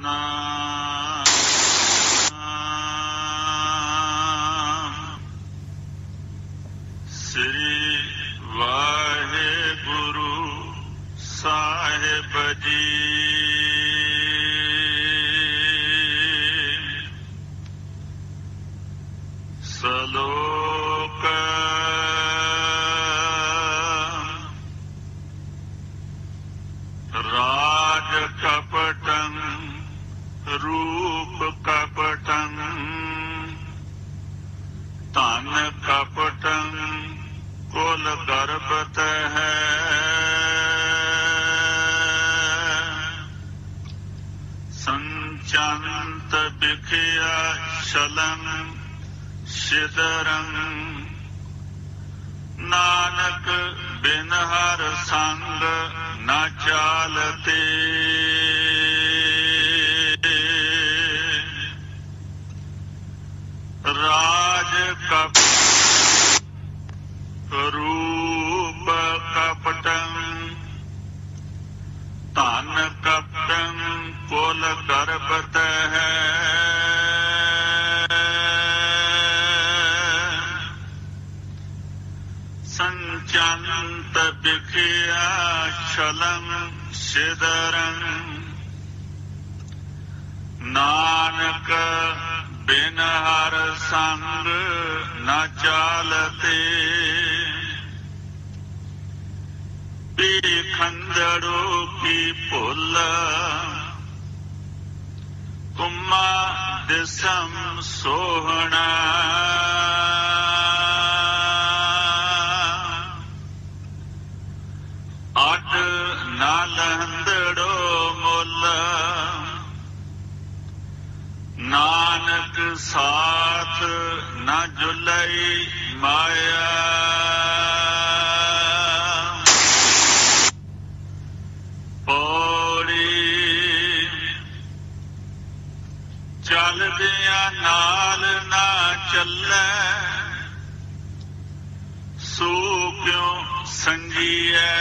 ਸਤਨਾਮ ਸ੍ਰੀ ਵਾਹਿਗੁਰੂ ਸਾਹਿਬ ਜੀ। ਸਲੋਕ ਰਾਜ ਕਪਟੰ ਰੂਪ ਕਪਟੰ ਧਨ ਕਪਟੰ ਕੁਲ ਗਰਭਤ ਹੈ। ਸੰਚੰਤ ਬਿਖਿਆ ਸ਼ਲੰ ਸਿਦਰੰ ਨਾਨਕ ਬਿਨ ਹਰ ਸੰਗ ਨਾ ਚਾਲਤੇ। ਰਾਜ ਕਪ ਰੂਪ ਕਪਟੰ ਧਨ ਕਪਟੰ ਕੁਲ ਗਰਭਤ ਹੈ। ਸੰਚੰਤ ਬਿਖਿਆ ਛਲੰ ਸਿਦਰੰ ਨਾਨਕ ਬਿਨ ਹਰ ਸੰਗ ਨਾ ਚਾਲਤੇ। ਖੰਦੜੋ ਕੀ ਭੁੱਲ ਕੁਮਾ ਦਿਸਮ ਸੋਹਣਾ। ਅੱਡ ਨਾ ਲਹੰਦੜੋ ਮੁੱਲ ਨਾਨਕ ਸਾਥ ਨਾ ਜੁਲਈ ਮਾਇਆ। ਚਲਦਿਆਂ ਨਾਲ ਨਾ ਚੱਲੈ ਸੋ ਕਿਉ ਸੰਗੀਐ।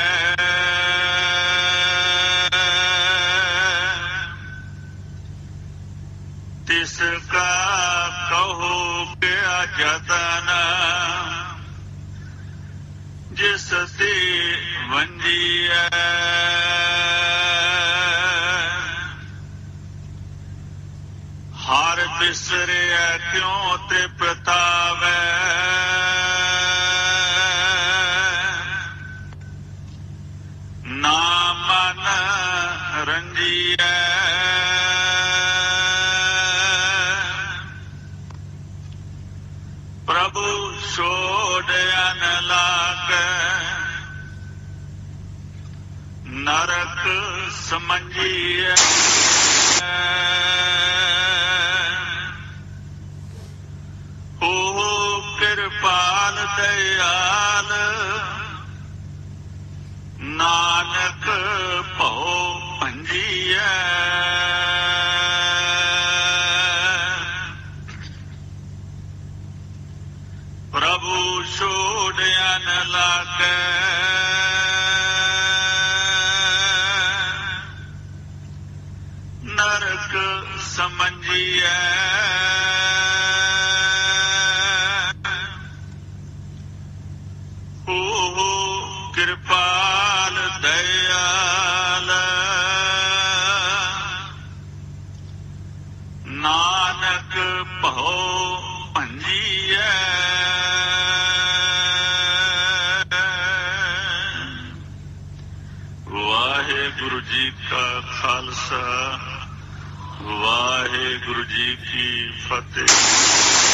ਤਿਸ ਕਾ ਕਹੋ ਕਿਆ ਜਤਨ ਜਿਸ ਤੇ ਵੰਜੀਐ। ਹਰ ਬਿਸਰਿਆ ਕਿਉ ਤੇ ਪਤਾਵੈ ਨਾ ਮਨ ਰੰਜੀਐ। ਪ੍ਰਭੂ ਛੋੜ ਅਨ ਲਾਗੈ ਨਰਕ ਸਮਝੀਐ। ਕਿਰਪਾਲ ਦਇਆਲ ਨਾਨਕ ਭਉ ਭੰਜੀਐ। ਪ੍ਰਭੂ ਛੋੜ ਅਨ ਲਾਗੈ ਨਰਕ ਸਮਝੀਐ। ਕਿਰਪਾਲ ਦਇਆਲ ਨਾਨਕ ਭਉ ਭੰਜੀਐ। ਵਾਹਿਗੁਰੂ ਜੀ ਕਾ ਖਾਲਸਾ ਵਾਹਿਗੁਰੂ ਜੀ ਕੀ ਫਤਿਹ।